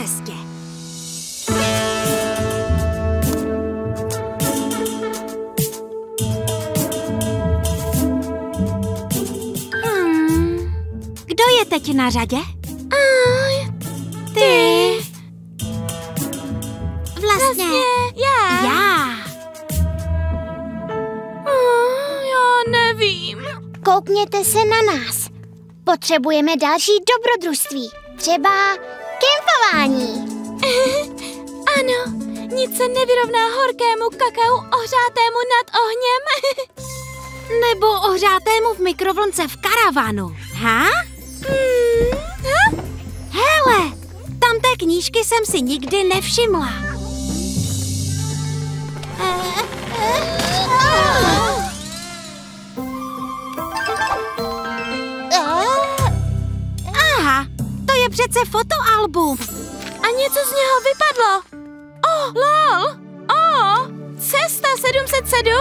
cestě. Kdo je teď na řadě? Ty. Vlastně já. Já nevím. Koukněte se na nás. Potřebujeme další dobrodružství. Třeba kempování. Ano, nic se nevyrovná horkému kakao ohřátému nad ohněm. Nebo ohřátému v mikrovlnce v karavanu. Hele, tam té knížky jsem si nikdy nevšimla. Aha, to je přece fotoalbum. A něco z něho vypadlo. Lol. Cesta 707.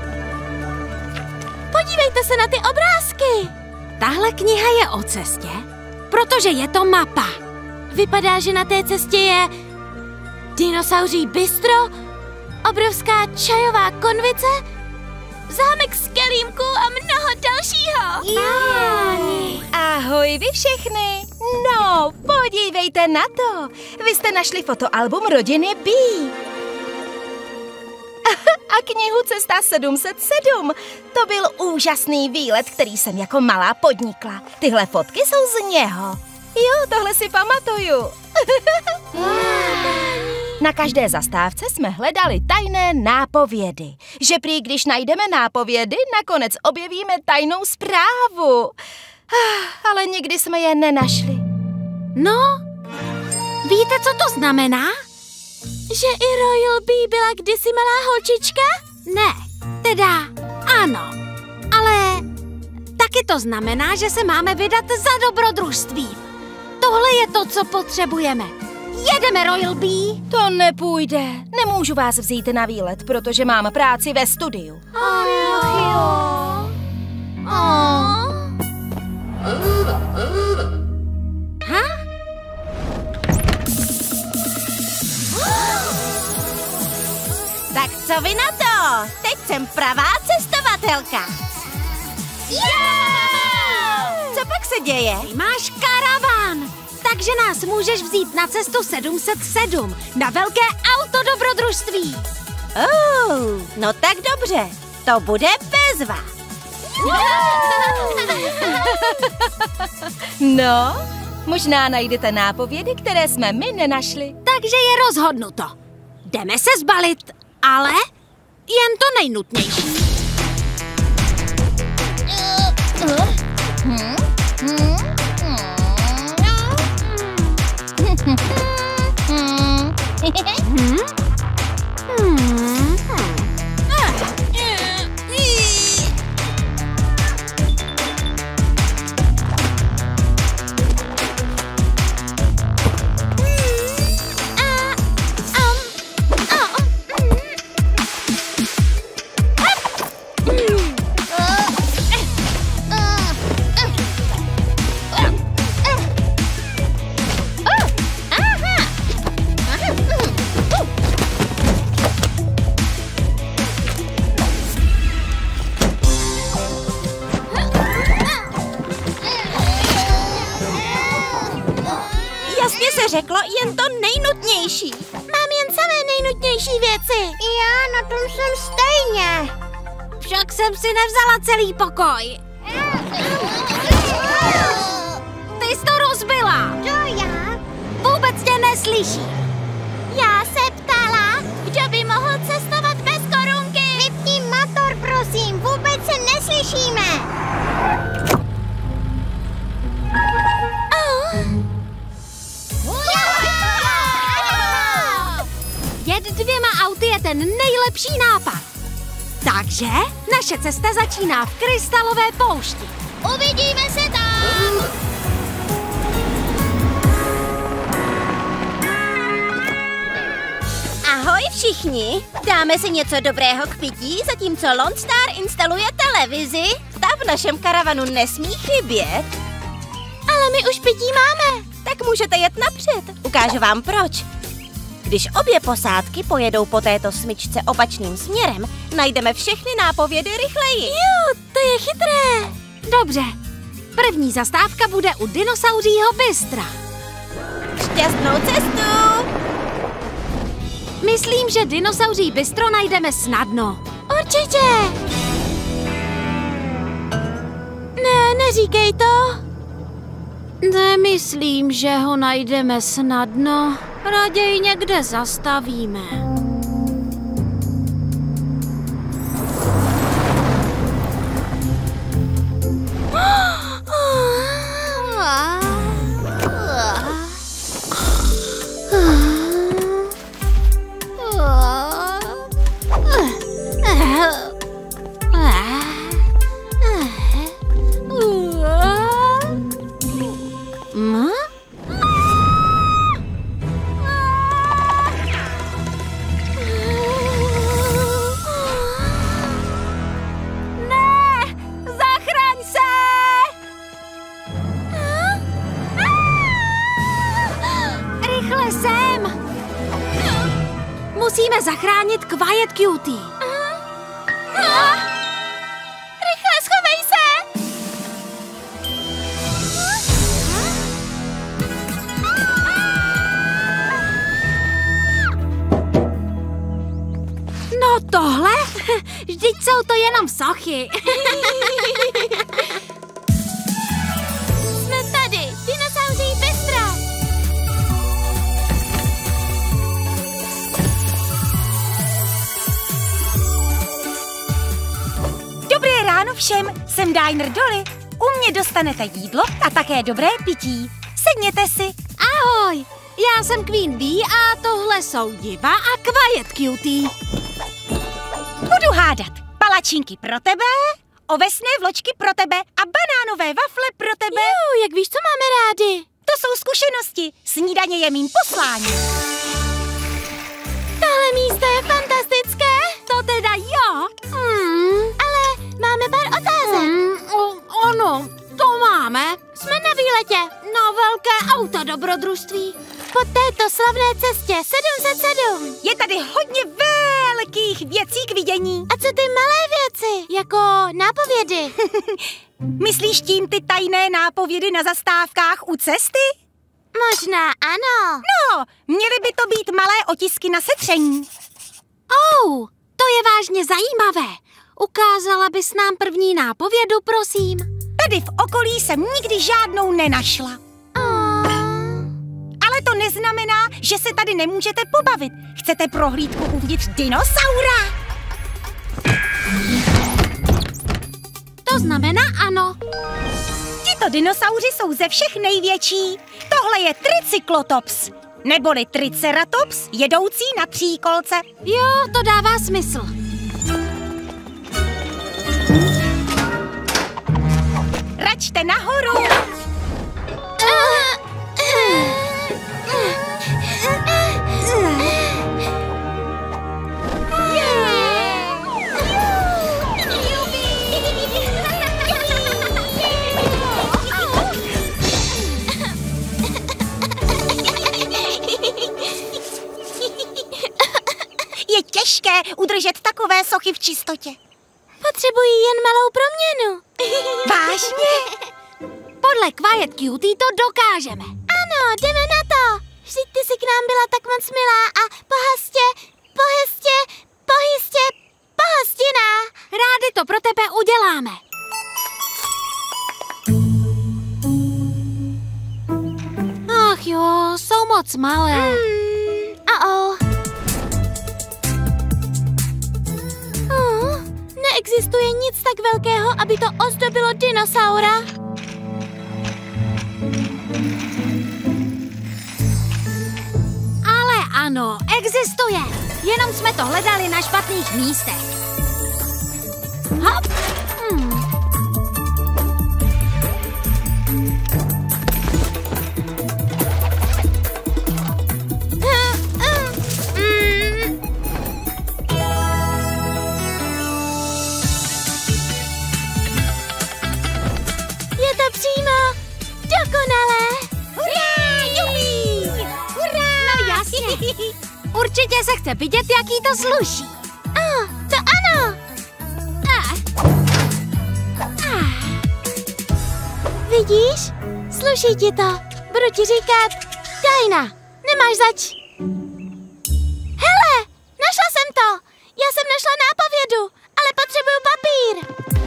Podívejte se na ty obrázky. Tahle kniha je o cestě, protože je to mapa. Vypadá, že na té cestě je dinosauří bistro, obrovská čajová konvice, zámek z kelímků a mnoho dalšího. Ahoj vy všechny. No, podívejte na to. Vy jste našli fotoalbum rodiny B. A knihu Cesta 707. To byl úžasný výlet, který jsem jako malá podnikla. Tyhle fotky jsou z něho. Jo, tohle si pamatuju. Na každé zastávce jsme hledali tajné nápovědy. Že prý, když najdeme nápovědy, nakonec objevíme tajnou zprávu. Ale nikdy jsme je nenašli. No, víte, co to znamená? Že i Royal B byla kdysi malá holčička? Ne, teda ano. Ale taky to znamená, že se máme vydat za dobrodružstvím. Tohle je to, co potřebujeme. Jedeme, Royal B. To nepůjde. Nemůžu vás vzít na výlet, protože mám práci ve studiu. Tak co vy na to? Teď jsem pravá cestovatelka. Co pak se děje? Ty máš karavan, takže nás můžeš vzít na cestu 707, na velké autodobrodružství. No tak dobře, to bude bezva. No, možná najdete nápovědy, které jsme my nenašli. Takže je rozhodnuto. Jdeme se zbalit, ale jen to nejnutnější. Řeklo jen to nejnutnější. Mám jen samé nejnutnější věci. Já na tom jsem stejně. Však jsem si nevzala celý pokoj. Ty jsi to rozbila. To já? Vůbec tě neslyší. Já se ptala, kdo by mohl cestovat bez korunky. Vypni motor, prosím, vůbec se neslyšíme. Jet dvěma auty je ten nejlepší nápad. Takže naše cesta začíná v krystalové poušti. Uvidíme se tam! Ahoj všichni! Dáme si něco dobrého k pití, zatímco Lone Star instaluje televizi. Ta v našem karavanu nesmí chybět. Ale my už pití máme, Tak můžete jet napřed. Ukážu vám proč. Když obě posádky pojedou po této smyčce opačným směrem, najdeme všechny nápovědy rychleji. Jo, to je chytré. Dobře. První zastávka bude u dinosauřího bystra. Šťastnou cestu! Myslím, že dinosauří bistro najdeme snadno. Určitě. Ne, neříkej to. Nemyslím, že ho najdeme snadno. Raději někde zastavíme. Musíme zachránit Quiet Cutie. Rychle, schovej se! No tohle? Vždyť jsou to jenom sochy. Jsme tady, dinosauří bistro. Dobré ráno všem, jsem Diner Dolly. U mě dostanete jídlo a také dobré pití. Sedněte si. Ahoj, já jsem Queen Bee a tohle jsou Diva a Quiet Cutie. Budu hádat. Palačinky pro tebe, ovesné vločky pro tebe a banánové wafle pro tebe. Jo, jak víš, co máme rádi? To jsou zkušenosti. Snídaně je mým posláním. Tohle místo je fantastické. To teda jo. Ale máme pár otázek. Ano, to máme. Jsme na výletě. Na velké auto dobrodružství. Po této slavné cestě 707. Je tady hodně velkých věcí k vidění. A co ty malé věci, jako nápovědy? Myslíš tím ty tajné nápovědy na zastávkách u cesty? Možná ano. No, měly by to být malé otisky na setření. To je vážně zajímavé. Ukázala bys nám první nápovědu, prosím? Tady v okolí jsem nikdy žádnou nenašla. Ale to neznamená, že se tady nemůžete pobavit. Chcete prohlídku uvnitř dinosaura? To znamená ano. Tito dinosauři jsou ze všech největší. Tohle je Tricyclotops, neboli Triceratops, jedoucí na 3 kolce. Jo, to dává smysl. Račte nahoru. Je těžké udržet takové sochy v čistotě. Potřebují jen malou proměnu. Vážně? Podle Quiet Cutie to dokážeme. Ano, jdeme na to. Vždyť ty jsi k nám byla tak moc milá a pohostinná. Rádi to pro tebe uděláme. Ach jo, jsou moc malé. Neexistuje nic tak velkého, aby to ozdobilo dinosaura. Ale ano, existuje. Jenom jsme to hledali na špatných místech. Hop. Je to přímo dokonalé. Hurá, se chce vidět, jaký to sluší. To ano. Vidíš? Sluší ti to. Budu ti říkat Tajna. Nemáš zač. Hele, našla jsem to. Já jsem našla nápovědu, ale potřebuju papír.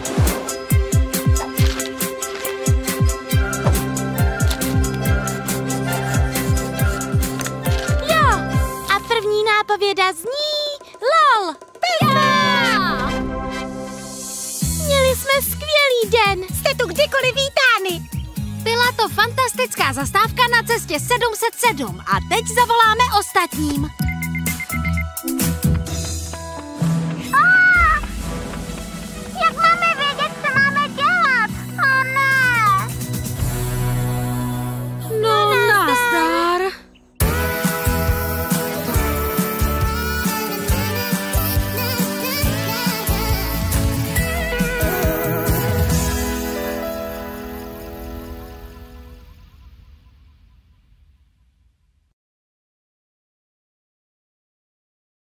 Jo, a první nápověda zní LOL. Měli jsme skvělý den. Jste tu kdykoliv vítány. Byla to fantastická zastávka na cestě 707 a teď zavoláme ostatním.